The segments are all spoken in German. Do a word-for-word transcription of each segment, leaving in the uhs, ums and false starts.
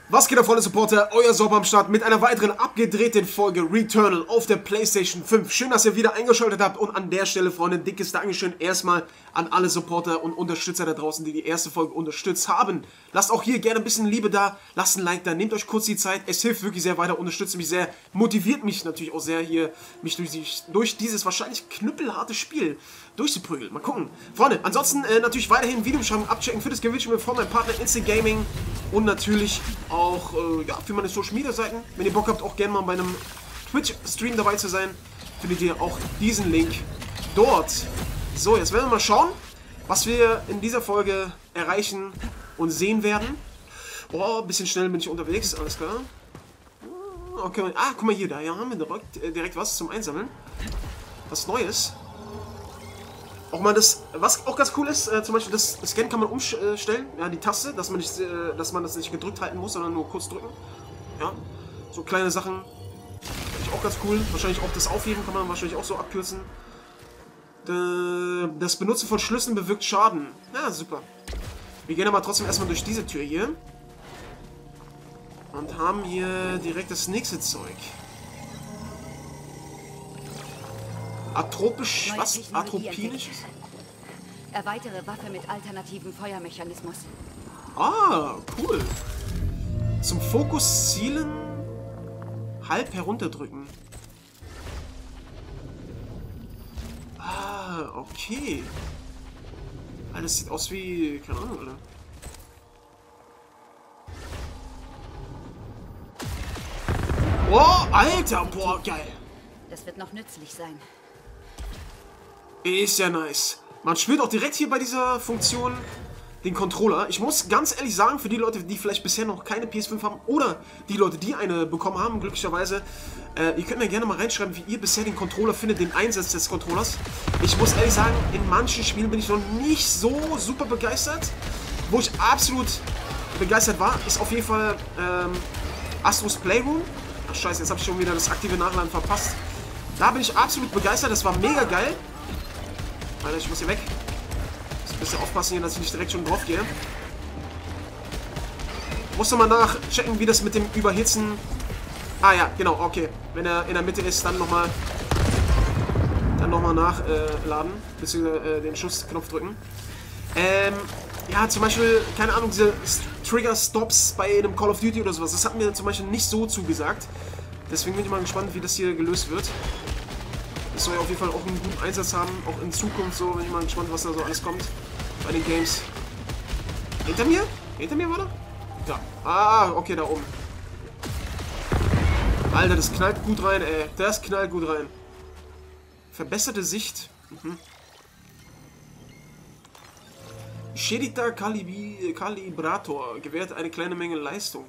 Was geht, Freunde Supporter? Euer Sorb am Start mit einer weiteren abgedrehten Folge Returnal auf der PlayStation fünf. Schön, dass ihr wieder eingeschaltet habt und an der Stelle, Freunde, dickes Dankeschön erstmal an alle Supporter und Unterstützer da draußen, die die erste Folge unterstützt haben. Lasst auch hier gerne ein bisschen Liebe da, lasst ein Like da, nehmt euch kurz die Zeit. Es hilft wirklich sehr weiter, unterstützt mich sehr, motiviert mich natürlich auch sehr hier, mich durch, die, durch dieses wahrscheinlich knüppelharte Spiel durchzuprügeln. Mal gucken. Freunde, ansonsten äh, natürlich weiterhin Videobeschreibung abchecken für das Gewinnspiel von meinem Partner Instant Gaming und natürlich auch äh, ja, für meine Social Media Seiten. Wenn ihr Bock habt, auch gerne mal bei einem Twitch-Stream dabei zu sein, findet ihr auch diesen Link dort. So, jetzt werden wir mal schauen, was wir in dieser Folge erreichen und sehen werden. Oh, ein bisschen schnell bin ich unterwegs, alles klar. Okay, ah, guck mal hier, da ja, haben wir direkt, äh, direkt was zum Einsammeln. Was Neues. Auch mal das, was auch ganz cool ist, äh, zum Beispiel das Scan kann man umstellen, ja, die Taste, dass man, nicht, äh, dass man das nicht gedrückt halten muss, sondern nur kurz drücken. Ja, so kleine Sachen, finde ich auch ganz cool. Wahrscheinlich auch das Aufheben kann man wahrscheinlich auch so abkürzen. Das Benutzen von Schlüsseln bewirkt Schaden. Ja, super. Wir gehen aber trotzdem erstmal durch diese Tür hier. Und haben hier direkt das nächste Zeug. Atropisch, was? Atropinisch? Erweitere Waffe mit alternativen Feuermechanismus. Ah, cool. Zum Fokus zielen, halb herunterdrücken. Ah, okay. Ah, das sieht aus wie, keine Ahnung, oder? Oh, Alter, boah, geil. Das wird noch nützlich sein. Ist ja nice. Man spürt auch direkt hier bei dieser Funktion den Controller. Ich muss ganz ehrlich sagen, für die Leute, die vielleicht bisher noch keine P S fünf haben oder die Leute, die eine bekommen haben, glücklicherweise, äh, ihr könnt mir gerne mal reinschreiben, wie ihr bisher den Controller findet, den Einsatz des Controllers. Ich muss ehrlich sagen, in manchen Spielen bin ich noch nicht so super begeistert. Wo ich absolut begeistert war, ist auf jeden Fall ähm, Astro's Playroom. Ach scheiße, jetzt habe ich schon wieder das aktive Nachladen verpasst. Da bin ich absolut begeistert, das war mega geil. Alter, ich muss hier weg. Ich muss ein bisschen aufpassen hier, dass ich nicht direkt schon drauf gehe. Musste mal nachchecken, wie das mit dem Überhitzen... Ah ja, genau, okay. Wenn er in der Mitte ist, dann nochmal... Dann nochmal nachladen. Äh, beziehungsweise äh, den Schussknopf drücken. Ähm, ja, zum Beispiel, keine Ahnung, diese Trigger-Stops bei einem Call of Duty oder sowas. Das hat mir zum Beispiel nicht so zugesagt. Deswegen bin ich mal gespannt, wie das hier gelöst wird. Das soll ja auf jeden Fall auch einen guten Einsatz haben, auch in Zukunft so. Bin ich mal gespannt, was da so alles kommt bei den Games. Hinter mir? Hinter mir war der? Ja. Ah, okay, da oben. Alter, das knallt gut rein, ey. Das knallt gut rein. Verbesserte Sicht. Mhm. Schädigter Kalib Kalibrator gewährt eine kleine Menge Leistung.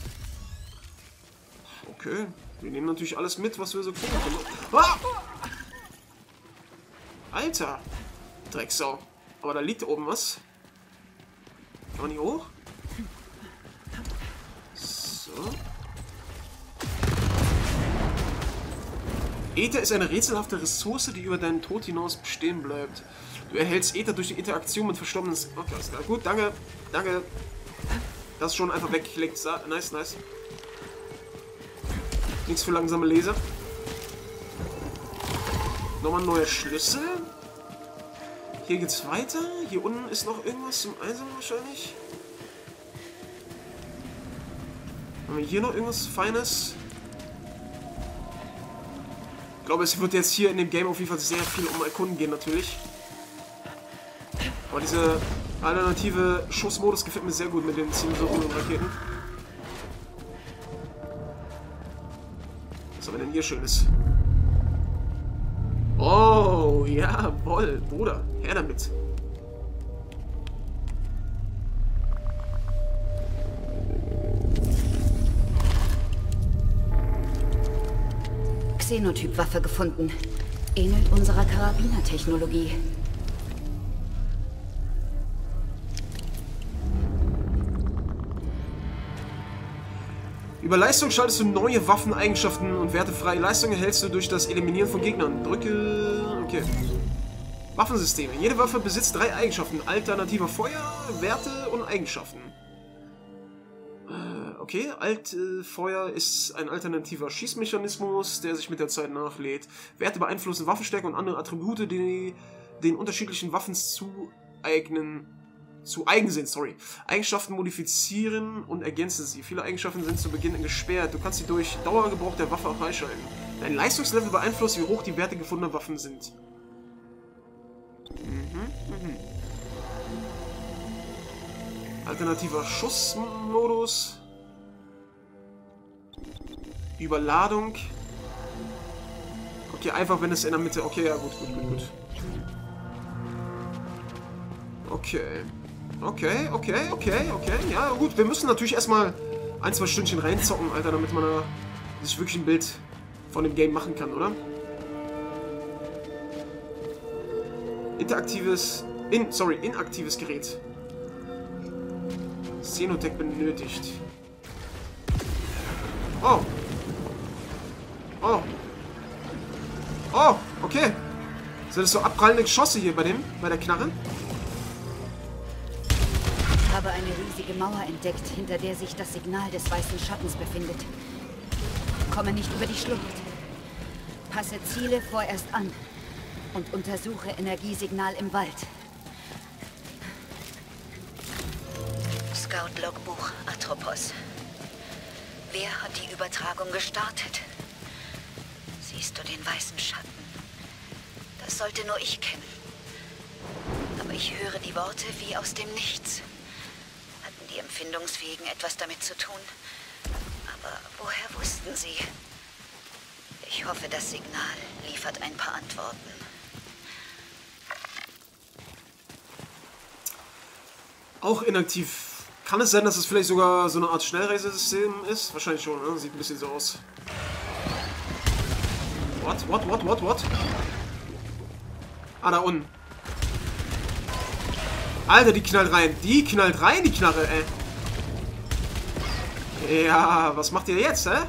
Okay. Wir nehmen natürlich alles mit, was wir so kriegen können. Ah! Alter! Drecksau. Aber da liegt oben was. Kann man hier hoch? So. Äther ist eine rätselhafte Ressource, die über deinen Tod hinaus bestehen bleibt. Du erhältst Äther durch die Interaktion mit verstorbenen... Okay, alles klar. Gut, danke. Danke. Das ist schon einfach weggeklickt. Nice, nice. Nichts für langsame Leser. Nochmal ein neuer Schlüssel. Hier geht's weiter. Hier unten ist noch irgendwas zum Einsammeln wahrscheinlich. Haben wir hier noch irgendwas Feines? Ich glaube, es wird jetzt hier in dem Game auf jeden Fall sehr viel um Erkunden gehen natürlich. Aber diese alternative Schussmodus gefällt mir sehr gut mit den Zielsuchen und Raketen. Was haben wir denn hier Schönes? Oh, jawohl, Bruder. Her damit. Xenotyp-Waffe gefunden. Ähnelt unserer Karabiner-Technologie. Über Leistung schaltest du neue Waffeneigenschaften und Werte frei. Leistung erhältst du durch das Eliminieren von Gegnern. Drücke... Okay. Waffensysteme. Jede Waffe besitzt drei Eigenschaften. Alternativer Feuer, Werte und Eigenschaften. Äh, Okay, Altfeuer ist ein alternativer Schießmechanismus, der sich mit der Zeit nachlädt. Werte beeinflussen Waffenstärke und andere Attribute, die den unterschiedlichen Waffen zueignen, zu eigen sind. Sorry. Eigenschaften modifizieren und ergänzen sie. Viele Eigenschaften sind zu Beginn gesperrt. Du kannst sie durch Dauergebrauch der Waffe auch freischalten. Dein Leistungslevel beeinflusst, wie hoch die Werte gefundener Waffen sind. Mhm, mhm. Alternativer Schussmodus. Überladung. Okay, einfach wenn es in der Mitte... Okay, ja, gut, gut, gut, gut. Okay. Okay, okay, okay, okay. Ja, gut, wir müssen natürlich erstmal ein, zwei Stündchen reinzocken, Alter, damit man da sich wirklich ein Bild von dem Game machen kann, oder? Interaktives... In, sorry, inaktives Gerät. Xenotech benötigt. Oh. Oh. Oh, okay. Sind das so abprallende Geschosse hier bei dem, bei der Knarre? Ich habe eine riesige Mauer entdeckt, hinter der sich das Signal des weißen Schattens befindet. Komme nicht über die Schlucht. Passe Ziele vorerst an und untersuche Energiesignal im Wald. Scout-Logbuch Atropos. Wer hat die Übertragung gestartet? Siehst du den weißen Schatten? Das sollte nur ich kennen. Aber ich höre die Worte wie aus dem Nichts. Hatten die Empfindungsfähigen etwas damit zu tun? Aber woher wussten sie? Ich hoffe, das Signal liefert ein paar Antworten. Auch inaktiv. Kann es sein, dass es vielleicht sogar so eine Art Schnellreisesystem ist? Wahrscheinlich schon, ne? Sieht ein bisschen so aus. What? What? What? What? What? Ah, da unten. Alter, die knallt rein. Die knallt rein, die Knarre, ey. Ja, was macht ihr jetzt, hä?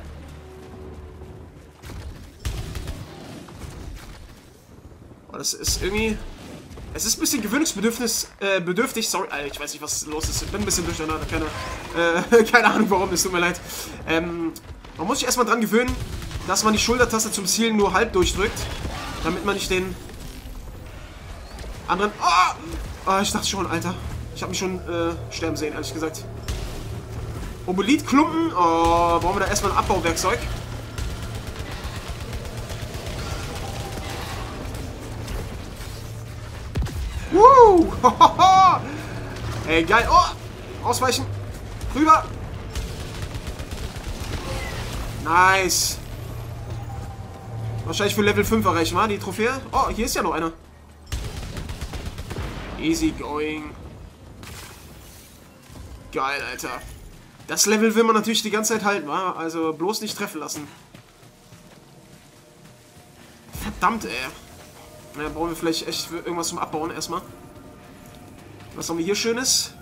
Oh, das ist irgendwie... Es ist ein bisschen gewöhnungsbedürftig, äh, bedürftig, sorry, Alter, ich weiß nicht, was los ist, ich bin ein bisschen durcheinander, keine, äh, keine Ahnung warum, es tut mir leid. Ähm, man muss sich erstmal dran gewöhnen, dass man die Schultertaste zum Zielen nur halb durchdrückt, damit man nicht den anderen... Oh, oh ich dachte schon, Alter, ich habe mich schon äh, sterben sehen, ehrlich gesagt. Obolitklumpen, oh, brauchen wir da erstmal ein Abbauwerkzeug. Woo! Ey, geil. Oh! Ausweichen. Rüber. Nice. Wahrscheinlich für Level fünf erreichen, wa? Die Trophäe. Oh, hier ist ja noch einer. Easy going. Geil, Alter. Das Level will man natürlich die ganze Zeit halten, wa? Also bloß nicht treffen lassen. Verdammt, ey. Ja, brauchen wir vielleicht echt irgendwas zum Abbauen erstmal. Was haben wir hier Schönes?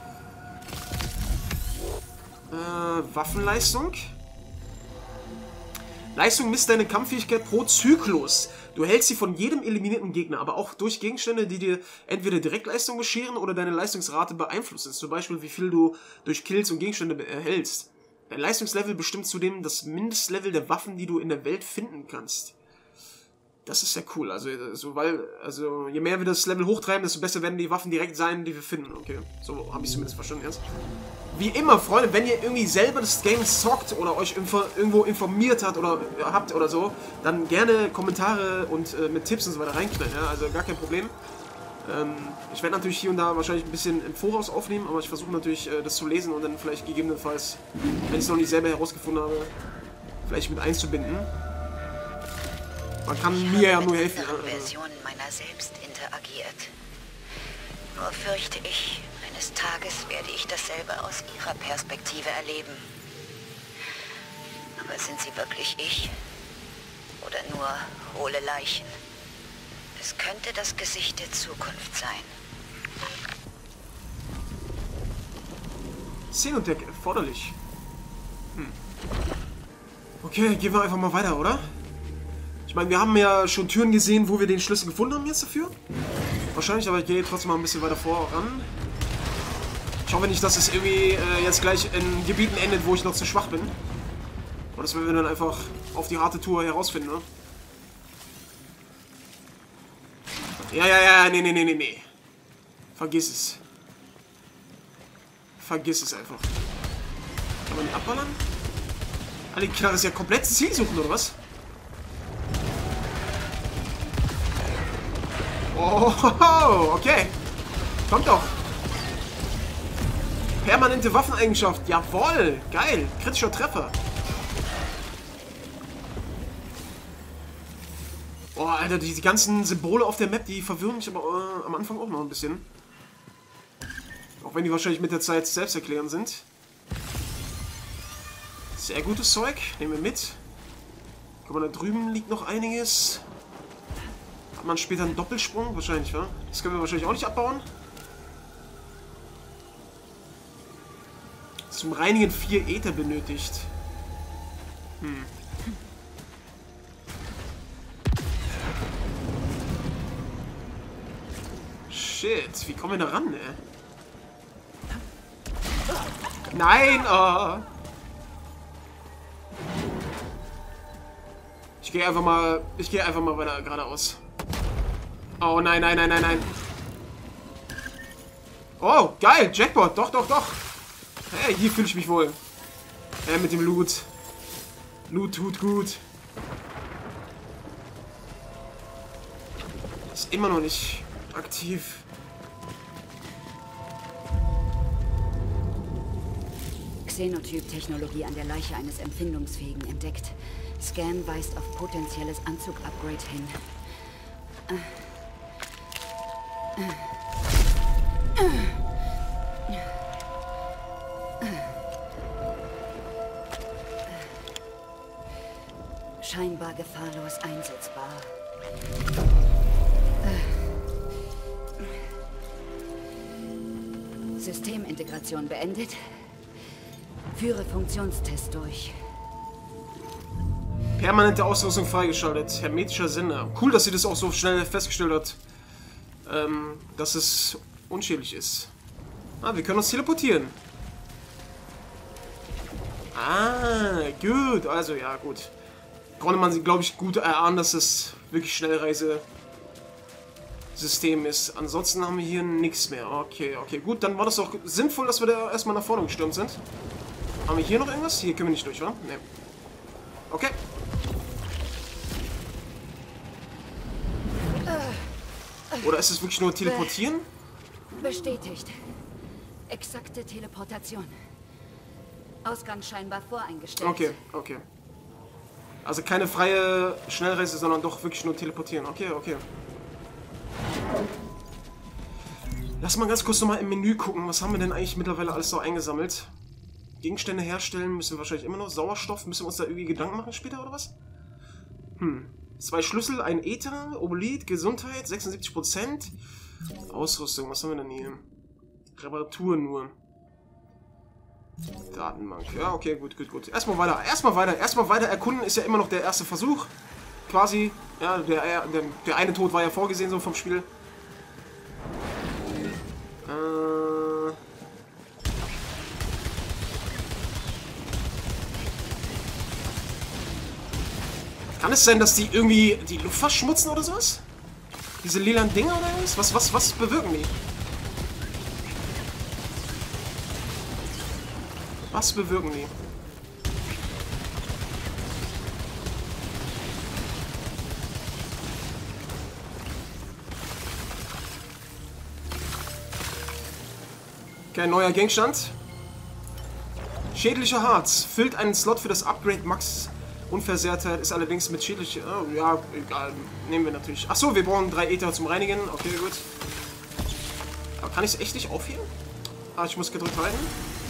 Äh, Waffenleistung. Leistung misst deine Kampffähigkeit pro Zyklus. Du hältst sie von jedem eliminierten Gegner, aber auch durch Gegenstände, die dir entweder Direktleistung bescheren oder deine Leistungsrate beeinflussen. Zum Beispiel, wie viel du durch Kills und Gegenstände erhältst. Dein Leistungslevel bestimmt zudem das Mindestlevel der Waffen, die du in der Welt finden kannst. Das ist ja cool, also, also, weil, also je mehr wir das Level hochtreiben, desto besser werden die Waffen direkt sein, die wir finden. Okay, so habe ich zumindest verstanden jetzt. Wie immer, Freunde, wenn ihr irgendwie selber das Game zockt oder euch info irgendwo informiert habt oder äh, habt oder so, dann gerne Kommentare und äh, mit Tipps und so weiter reinknallen, ja, also gar kein Problem. Ähm, ich werde natürlich hier und da wahrscheinlich ein bisschen im Voraus aufnehmen, aber ich versuche natürlich äh, das zu lesen und dann vielleicht gegebenenfalls, wenn ich es noch nicht selber herausgefunden habe, vielleicht mit einzubinden. Man kann ich mir ja habe nur mit helfen. anderen Versionen meiner selbst interagiert. Nur fürchte ich, eines Tages werde ich dasselbe aus ihrer Perspektive erleben. Aber sind sie wirklich ich? Oder nur hohle Leichen? Es könnte das Gesicht der Zukunft sein. Xenotech erforderlich. Hm. Okay, gehen wir einfach mal weiter, oder? Ich meine, wir haben ja schon Türen gesehen, wo wir den Schlüssel gefunden haben jetzt dafür. Wahrscheinlich, aber ich gehe trotzdem mal ein bisschen weiter voran. Ich hoffe nicht, dass es irgendwie äh, jetzt gleich in Gebieten endet, wo ich noch zu schwach bin. Und das werden wir dann einfach auf die harte Tour herausfinden, ne? Ja, ja, ja, nee, nee, nee, nee, nee. Vergiss es. Vergiss es einfach. Kann man die abballern? Ah, die Knarre ist ja komplett Ziel suchen, oder was? Oh, okay. Kommt doch. Permanente Waffeneigenschaft. Jawohl. Geil. Kritischer Treffer. Oh, Alter, die, die ganzen Symbole auf der Map, die verwirren mich aber äh, am Anfang auch noch ein bisschen. Auch wenn die wahrscheinlich mit der Zeit selbsterklärend sind. Sehr gutes Zeug. Nehmen wir mit. Guck mal, da drüben liegt noch einiges. Hat man später einen Doppelsprung? Wahrscheinlich, wa? Das können wir wahrscheinlich auch nicht abbauen. Zum Reinigen vier Äther benötigt. Hm. Shit, wie kommen wir da ran, ey? Nein, oh. Ich gehe einfach mal, ich gehe einfach mal weiter geradeaus. Oh nein, nein, nein, nein, nein. Oh, geil, Jackpot, doch, doch, doch. Hey, hier fühle ich mich wohl. Äh, mit dem Loot. Loot tut gut. Ist immer noch nicht aktiv. Xenotyp-Technologie an der Leiche eines Empfindungsfähigen entdeckt. Scan weist auf potenzielles Anzug-Upgrade hin. Scheinbar gefahrlos einsetzbar. Systemintegration beendet. Führe Funktionstest durch. Permanente Ausrüstung freigeschaltet. Hermetischer Sender. Cool, dass sie das auch so schnell festgestellt hat. Ähm, dass es unschädlich ist. Ah, wir können uns teleportieren. Ah, gut. Also, ja, gut. Konnte man, glaube ich, gut erahnen, dass es wirklich Schnellreise-System ist. Ansonsten haben wir hier nichts mehr. Okay, okay, gut. Dann war das auch sinnvoll, dass wir da erstmal nach vorne gestürmt sind. Haben wir hier noch irgendwas? Hier können wir nicht durch, oder? Ne. Okay. Oder ist es wirklich nur teleportieren? Bestätigt. Exakte Teleportation. Ausgang scheinbar voreingestellt. Okay, okay. Also keine freie Schnellreise, sondern doch wirklich nur teleportieren. Okay, okay. Lass mal ganz kurz nochmal im Menü gucken. Was haben wir denn eigentlich mittlerweile alles so eingesammelt? Gegenstände herstellen müssen wir wahrscheinlich immer noch. Sauerstoff, müssen wir uns da irgendwie Gedanken machen später oder was? Hm. Zwei Schlüssel, ein Äther, Obolit, Gesundheit, sechsundsiebzig Prozent. Ausrüstung, was haben wir denn hier? Reparatur nur. Datenbank. Ja, okay, gut, gut, gut. Erstmal weiter, erstmal weiter, erstmal weiter erkunden ist ja immer noch der erste Versuch. Quasi. Ja, der, der, der eine Tod war ja vorgesehen so vom Spiel. Äh... Kann es sein, dass die irgendwie die Luft verschmutzen oder sowas? Diese lilanen Dinger oder was? Was, was, was bewirken die? Was bewirken die? Kein neuer Gegenstand. Schädlicher Harz. Füllt einen Slot für das Upgrade Max. Unversehrtheit ist allerdings mit schädlicher... Oh, ja, egal. Nehmen wir natürlich. Achso, wir brauchen drei Äther zum Reinigen. Okay, gut. Aber kann ich es echt nicht aufheben? Ah, ich muss gedrückt halten.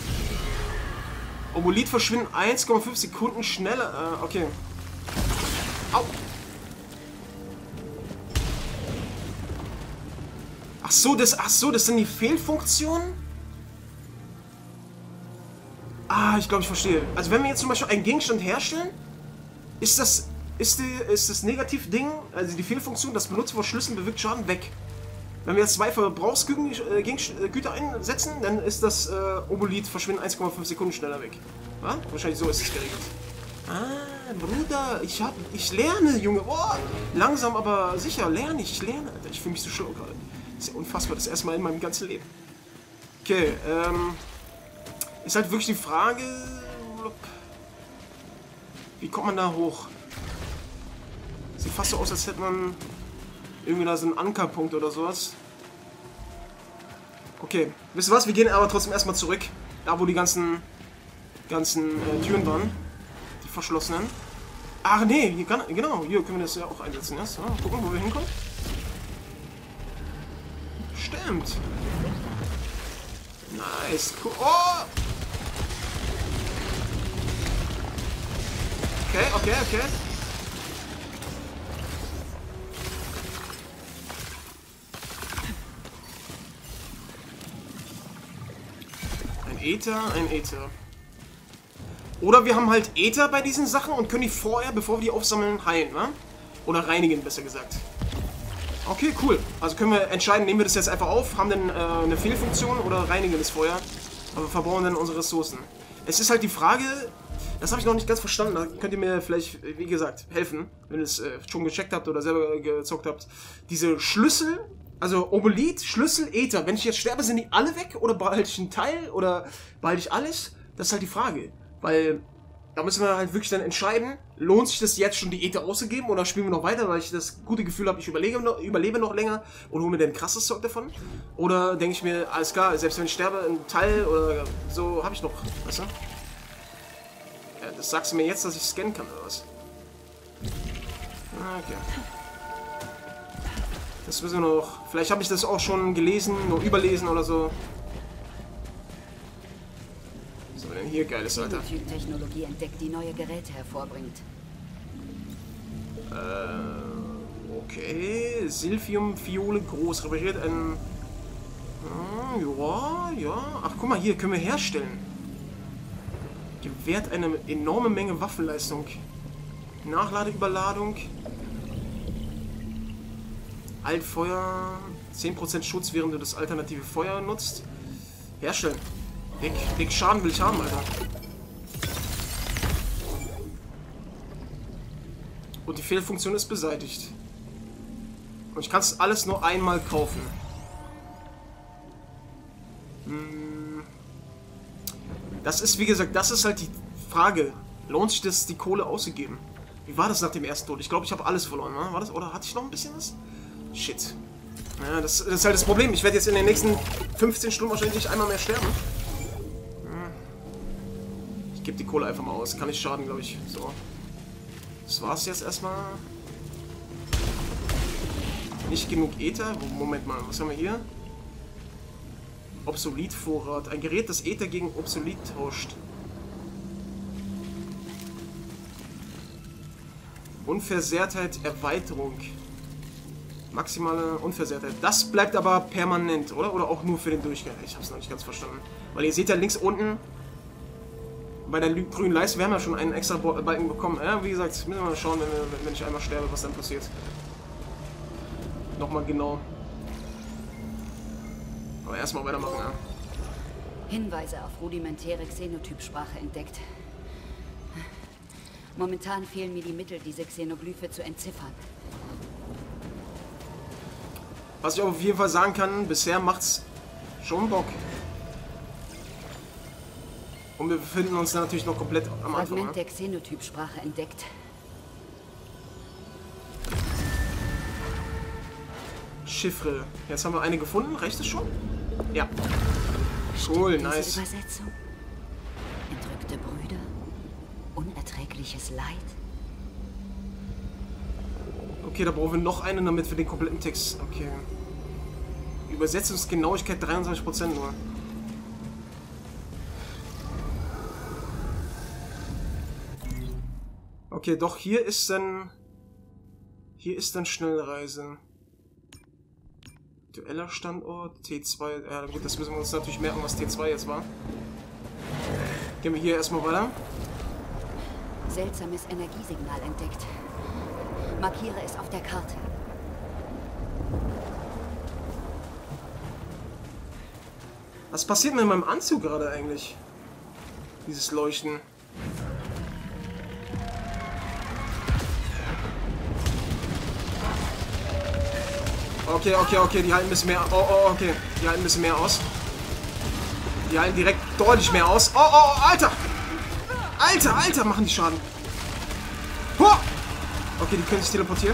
Obolit verschwinden eins Komma fünf Sekunden schneller. Äh, okay. Au. Ach so, das, ach so, das sind die Fehlfunktionen? Ah, ich glaube, ich verstehe. Also wenn wir jetzt zum Beispiel einen Gegenstand herstellen, ist das, ist die, ist das Negativ-Ding, also die Fehlfunktion, das Benutzen von Schlüsseln bewirkt Schaden, weg. Wenn wir jetzt zwei Verbrauchsgüter einsetzen, dann ist das äh, Obolith verschwinden eins Komma fünf Sekunden schneller weg. Ja? Wahrscheinlich so ist es geregelt. Ah, Bruder, ich hab, ich lerne, Junge. Oh, langsam, aber sicher lerne ich, ich lerne, Alter. Ich fühle mich so schlau gerade. Das ist ja unfassbar, das erste Mal in meinem ganzen Leben. Okay, ähm... ist halt wirklich die Frage... Wie kommt man da hoch? Sieht fast so aus, als hätte man... irgendwie da so einen Ankerpunkt oder sowas. Okay, wisst ihr was? Wir gehen aber trotzdem erstmal zurück. Da, wo die ganzen... ganzen äh, Türen waren. Die verschlossenen. Ach nee, hier kann, genau, hier können wir das ja auch einsetzen. Ja? So, gucken, wo wir hinkommen. Stimmt. Nice. Cool. Oh! Okay, okay, okay. Ein Äther, ein Äther. Oder wir haben halt Äther bei diesen Sachen und können die vorher, bevor wir die aufsammeln, heilen, ne? Oder reinigen, besser gesagt. Okay, cool. Also können wir entscheiden, nehmen wir das jetzt einfach auf, haben dann äh, eine Fehlfunktion oder reinigen das vorher. Aber verbrauchen dann unsere Ressourcen. Es ist halt die Frage, das habe ich noch nicht ganz verstanden, da könnt ihr mir vielleicht, wie gesagt, helfen, wenn ihr es äh, schon gecheckt habt oder selber gezockt habt. Diese Schlüssel, also Obolith, Schlüssel, Äther, wenn ich jetzt sterbe, sind die alle weg oder behalte ich einen Teil oder behalte ich alles? Das ist halt die Frage, weil... Da müssen wir halt wirklich dann entscheiden, lohnt sich das jetzt schon die Äther auszugeben oder spielen wir noch weiter, weil ich das gute Gefühl habe, ich überlebe noch, überlebe noch länger und hole mir dann krasses Zeug davon. Oder denke ich mir, alles klar, selbst wenn ich sterbe, ein Teil oder so habe ich noch, weißt du? Ja, das sagst du mir jetzt, dass ich scannen kann oder was? Okay. Das müssen wir noch, vielleicht habe ich das auch schon gelesen, nur überlesen oder so. Was haben wir denn hier Geiles, Alter? Technologie entdeckt, die neue Geräte hervorbringt. Äh, okay. Silphium-Fiole groß. Repariert ein... Hm, ja, ja. Ach, guck mal, hier können wir herstellen. Gewährt eine enorme Menge Waffenleistung. Nachladeüberladung. Altfeuer. zehn Prozent Schutz, während du das alternative Feuer nutzt. Herstellen. Dick, dick Schaden will ich haben, Alter. Und die Fehlfunktion ist beseitigt. Und ich kann es alles nur einmal kaufen. Hm. Das ist, wie gesagt, das ist halt die Frage. Lohnt sich das, die Kohle auszugeben? Wie war das nach dem ersten Tod? Ich glaube, ich habe alles verloren, ne? War das? Oder hatte ich noch ein bisschen was? Shit. Ja, das, das ist halt das Problem. Ich werde jetzt in den nächsten fünfzehn Stunden wahrscheinlich nicht einmal mehr sterben. Ich gebe die Kohle einfach mal aus. Kann nicht schaden, glaube ich. So. Das war's jetzt erstmal. Nicht genug Äther. Moment mal, was haben wir hier? Obsolit-Vorrat. Ein Gerät, das Äther gegen Obsolit tauscht. Unversehrtheit, Erweiterung. Maximale Unversehrtheit. Das bleibt aber permanent, oder? Oder auch nur für den Durchgang? Ich habe es noch nicht ganz verstanden. Weil ihr seht ja links unten bei der grünen Leiste, wir haben ja schon einen extra Balken bekommen. Ja, wie gesagt, müssen wir mal schauen, wenn, wir, wenn ich einmal sterbe, was dann passiert. Nochmal genau. Aber erstmal weitermachen, ja. Hinweise auf rudimentäre Xenotypsprache entdeckt. Momentan fehlen mir die Mittel, diese Xenoglyphe zu entziffern. Was ich auf jeden Fall sagen kann, bisher macht's schon Bock. Und wir befinden uns dann natürlich noch komplett am Anfang. Fragment der Xenotypsprache entdeckt. Chiffre. Jetzt haben wir eine gefunden. Reicht es schon? Ja. Cool, nice. Übersetzung? Entrückte Brüder? Unerträgliches Leid? Okay, da brauchen wir noch eine, damit wir den kompletten Text... Okay. Übersetzungsgenauigkeit dreiundzwanzig Prozent nur. Okay, doch, hier ist dann... Hier ist dann Schnellreise. Aktueller Standort, T zwei... Ja gut, das müssen wir uns natürlich merken, was T zwei jetzt war. Gehen wir hier erstmal weiter. Seltsames Energiesignal entdeckt. Markiere es auf der Karte. Was passiert mit meinem Anzug gerade eigentlich? Dieses Leuchten. Okay, okay, okay, die halten ein bisschen mehr. Oh, oh, okay. Die halten ein bisschen mehr aus. Die halten direkt deutlich mehr aus. Oh, oh, oh, Alter! Alter, Alter, machen die Schaden. Oh! Okay, die können sich teleportieren.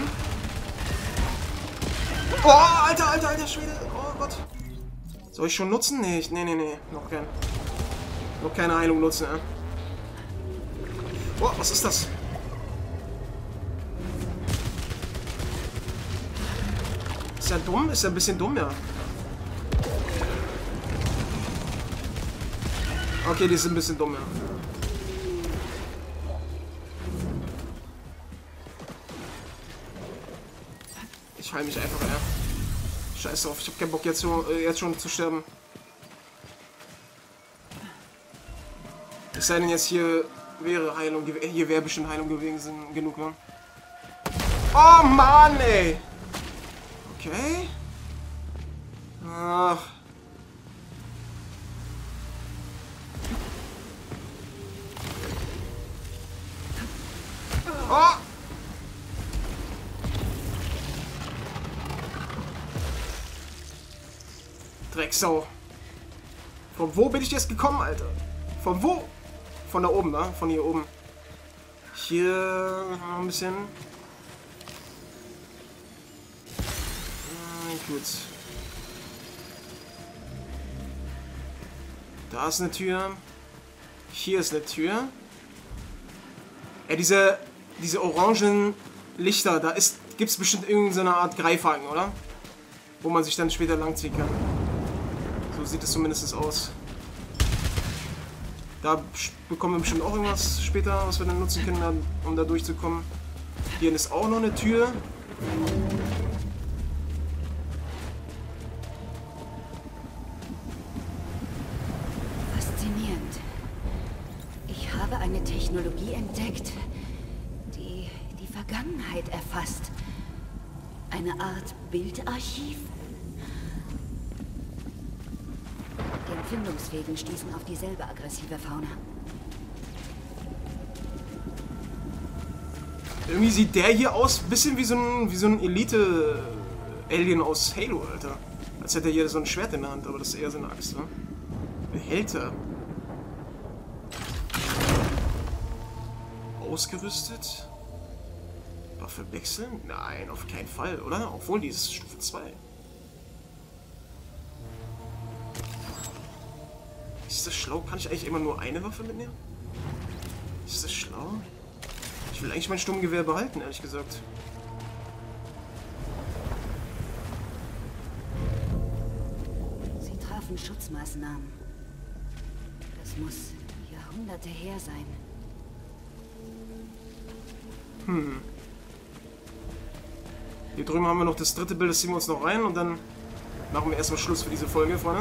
Oh, Alter, Alter, Alter, Schwede. Oh Gott. Soll ich schon nutzen? Nee, ich, nee, nee, nee. Noch kein. Noch keine Heilung nutzen, ja. Oh, was ist das? Ist ja dumm? Ist ja ein bisschen dumm, ja. Okay, die sind ein bisschen dumm, ja. Ich heile mich einfach, ja. Scheiß drauf, ich hab keinen Bock jetzt, so, äh, jetzt schon zu sterben. Es sei denn, jetzt hier wäre Heilung, hier wäre bestimmt Heilung gewesen, genug, ne? Oh Mann, ey! Okay. Ach. Oh! Drecksau. Von wo bin ich jetzt gekommen, Alter? Von wo? Von da oben, ne? Von hier oben. Hier noch ein bisschen. Ah, gut. Da ist eine Tür. Hier ist eine Tür. Ja, diese, diese orangen Lichter, da ist, gibt es bestimmt irgendeine Art Greifhaken, oder? Wo man sich dann später langziehen kann. So sieht es zumindest aus. Da bekommen wir bestimmt auch irgendwas später, was wir dann nutzen können, um da durchzukommen. Hier ist auch noch eine Tür. Faszinierend. Ich habe eine Technologie entdeckt, die die Vergangenheit erfasst. Eine Art Bildarchiv. Die Empfindungsfähigen stießen auf dieselbe aggressive Fauna. Irgendwie sieht der hier aus, ein bisschen wie so ein, wie so ein Elite-Alien aus Halo, Alter. Als hätte er hier so ein Schwert in der Hand, aber das ist eher so eine Axt, ne? Behälter. Ausgerüstet? Waffe wechseln? Nein, auf keinen Fall, oder? Obwohl, die ist Stufe zwei. Ist das schlau? Kann ich eigentlich immer nur eine Waffe mitnehmen? Ist das schlau? Ich will eigentlich mein Sturmgewehr behalten, ehrlich gesagt. Sie trafen Schutzmaßnahmen. Das muss Jahrhunderte her sein. Hm. Hier drüben haben wir noch das dritte Bild, das ziehen wir uns noch rein und dann machen wir erstmal Schluss für diese Folge, Freunde.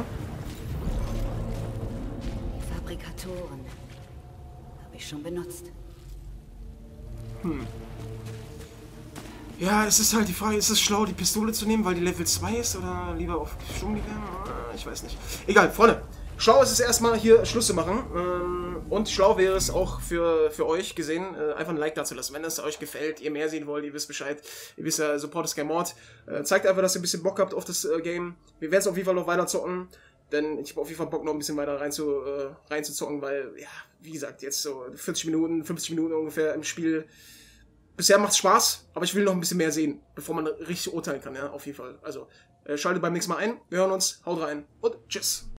Fabrikatoren. Habe ich schon benutzt. Hm. Ja, es ist halt die Frage, ist es schlau, die Pistole zu nehmen, weil die Level zwei ist oder lieber auf Sturmgewehr? Ich weiß nicht. Egal, Freunde. Schlau ist es erstmal hier Schluss zu machen. Und schlau wäre es auch für, für euch gesehen, einfach ein Like dazu lassen. Wenn es euch gefällt, ihr mehr sehen wollt, ihr wisst Bescheid. Ihr wisst ja, Support ist kein Mord. Zeigt einfach, dass ihr ein bisschen Bock habt auf das Game. Wir werden es auf jeden Fall noch weiter zocken. Denn ich habe auf jeden Fall Bock, noch ein bisschen weiter rein zu, äh, reinzuzocken, weil, ja, wie gesagt, jetzt so vierzig Minuten, fünfzig Minuten ungefähr im Spiel. Bisher macht's Spaß, aber ich will noch ein bisschen mehr sehen, bevor man richtig urteilen kann, ja, auf jeden Fall. Also, äh, schaltet beim nächsten Mal ein, wir hören uns, haut rein und tschüss.